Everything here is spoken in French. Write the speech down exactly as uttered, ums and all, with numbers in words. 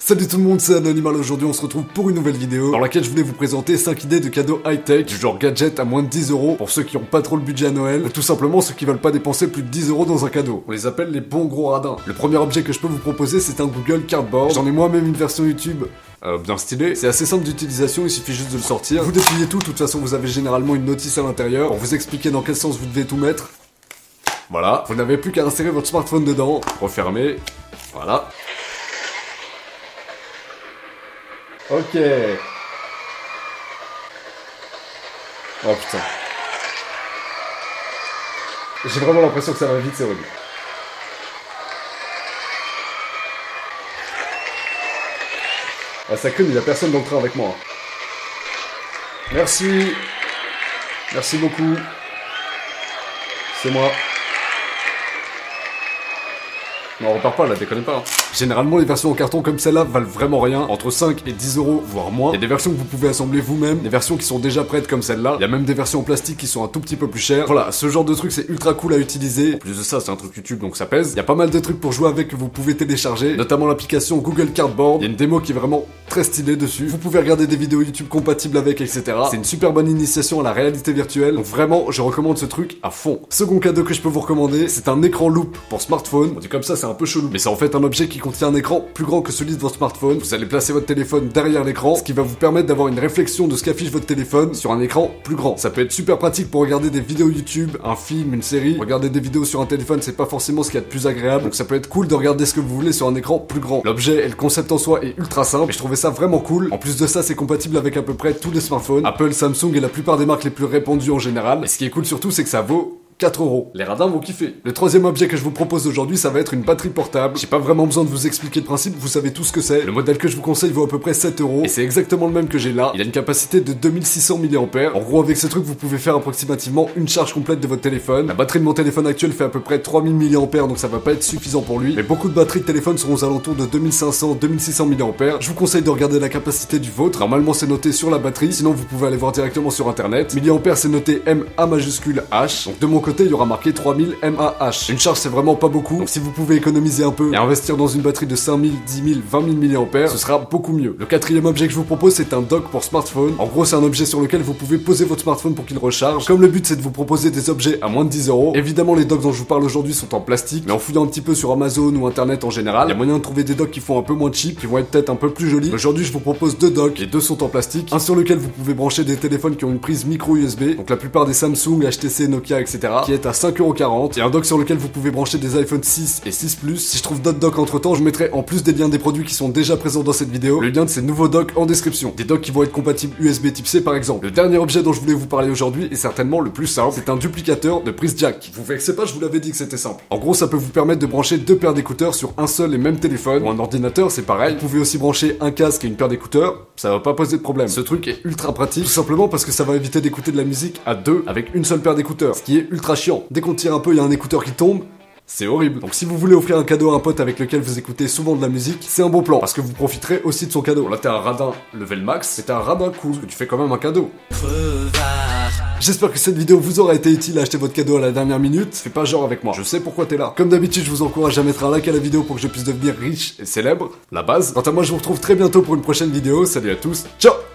Salut tout le monde, c'est Anonymal. Aujourd'hui on se retrouve pour une nouvelle vidéo dans laquelle je voulais vous présenter cinq idées de cadeaux high-tech du genre gadget à moins de dix euros pour ceux qui ont pas trop le budget à Noël ou tout simplement ceux qui veulent pas dépenser plus de dix euros dans un cadeau. On les appelle les bons gros radins. Le premier objet que je peux vous proposer c'est un Google Cardboard. J'en ai moi-même une version YouTube Euh, bien stylé. C'est assez simple d'utilisation, il suffit juste de le sortir. Vous dépliez tout, de toute façon vous avez généralement une notice à l'intérieur pour vous expliquer dans quel sens vous devez tout mettre. Voilà, vous n'avez plus qu'à insérer votre smartphone dedans, refermer, voilà. Ok. Oh putain. J'ai vraiment l'impression que ça va vite, c'est horrible. Ah, ça crie, mais il y a personne dans le train avec moi. Merci. Merci beaucoup. C'est moi. Non, on repart pas là, déconnez pas. Généralement, les versions en carton comme celle-là valent vraiment rien, entre cinq et dix euros, voire moins. Il y a des versions que vous pouvez assembler vous-même, des versions qui sont déjà prêtes comme celle-là. Il y a même des versions en plastique qui sont un tout petit peu plus chères. Voilà, ce genre de truc c'est ultra cool à utiliser. En plus de ça, c'est un truc YouTube donc ça pèse. Il y a pas mal de trucs pour jouer avec que vous pouvez télécharger, notamment l'application Google Cardboard. Il y a une démo qui est vraiment très stylée dessus. Vous pouvez regarder des vidéos YouTube compatibles avec, et cetera. C'est une super bonne initiation à la réalité virtuelle. Donc vraiment, je recommande ce truc à fond. Second cadeau que je peux vous recommander, c'est un écran loupe pour smartphone. On dit comme ça, c'est un peu chelou, mais c'est en fait un objet qui contient un écran plus grand que celui de votre smartphone. Vous allez placer votre téléphone derrière l'écran, ce qui va vous permettre d'avoir une réflexion de ce qu'affiche votre téléphone sur un écran plus grand. Ça peut être super pratique pour regarder des vidéos YouTube, un film, une série. Regarder des vidéos sur un téléphone, c'est pas forcément ce qu'il y a de plus agréable, donc ça peut être cool de regarder ce que vous voulez sur un écran plus grand. L'objet et le concept en soi est ultra simple, et je trouvais ça vraiment cool. En plus de ça, c'est compatible avec à peu près tous les smartphones, Apple, Samsung et la plupart des marques les plus répandues en général. Et ce qui est cool surtout, c'est que ça vaut quatre euros. Les radins vont kiffer. Le troisième objet que je vous propose aujourd'hui, ça va être une batterie portable. J'ai pas vraiment besoin de vous expliquer le principe, vous savez tout ce que c'est. Le modèle que je vous conseille vaut à peu près sept euros. Et c'est exactement le même que j'ai là. Il a une capacité de deux mille six cents milliampères. En gros, avec ce truc, vous pouvez faire approximativement une charge complète de votre téléphone. La batterie de mon téléphone actuel fait à peu près trois mille milliampères, donc ça va pas être suffisant pour lui. Mais beaucoup de batteries de téléphone seront aux alentours de deux mille cinq cents à deux mille six cents milliampères. Je vous conseille de regarder la capacité du vôtre. Normalement, c'est noté sur la batterie. Sinon, vous pouvez aller voir directement sur internet. Milliampères, c'est noté M A majuscule H. Donc de mon côté, il y aura marqué trois mille M A H. Une charge c'est vraiment pas beaucoup, donc si vous pouvez économiser un peu et investir dans une batterie de cinq mille, dix mille, vingt mille milliampères, ce sera beaucoup mieux. Le quatrième objet que je vous propose c'est un dock pour smartphone. En gros c'est un objet sur lequel vous pouvez poser votre smartphone pour qu'il recharge. Comme le but c'est de vous proposer des objets à moins de dix euros, évidemment les docks dont je vous parle aujourd'hui sont en plastique, mais en fouillant un petit peu sur Amazon ou internet en général, il y a moyen de trouver des docks qui font un peu moins cheap, qui vont être peut-être un peu plus jolis. Aujourd'hui je vous propose deux docks, les deux sont en plastique, un sur lequel vous pouvez brancher des téléphones qui ont une prise micro U S B, donc la plupart des Samsung, H T C, Nokia, et cetera, qui est à cinq euros quarante, et un dock sur lequel vous pouvez brancher des iPhone six et six plus. Si je trouve d'autres docks entre temps, je mettrai en plus des liens des produits qui sont déjà présents dans cette vidéo, le lien de ces nouveaux docks en description. Des docks qui vont être compatibles U S B type C par exemple. Le dernier objet dont je voulais vous parler aujourd'hui est certainement le plus simple, c'est un duplicateur de prise jack. Vous vexez pas, je vous l'avais dit que c'était simple. En gros, ça peut vous permettre de brancher deux paires d'écouteurs sur un seul et même téléphone, ou un ordinateur, c'est pareil. Vous pouvez aussi brancher un casque et une paire d'écouteurs, ça va pas poser de problème. Ce truc est ultra pratique, tout simplement parce que ça va éviter d'écouter de la musique à deux avec une seule paire d'écouteurs, ce qui est ultra chiant. Dès qu'on tire un peu, il y a un écouteur qui tombe, c'est horrible. Donc si vous voulez offrir un cadeau à un pote avec lequel vous écoutez souvent de la musique, c'est un bon plan, parce que vous profiterez aussi de son cadeau. Là t'es un radin level max, c'est un radin cool, parce que tu fais quand même un cadeau. J'espère que cette vidéo vous aura été utile à acheter votre cadeau à la dernière minute. Fais pas genre avec moi, je sais pourquoi t'es là. Comme d'habitude, je vous encourage à mettre un like à la vidéo pour que je puisse devenir riche et célèbre, la base. Quant à moi, je vous retrouve très bientôt pour une prochaine vidéo. Salut à tous, ciao.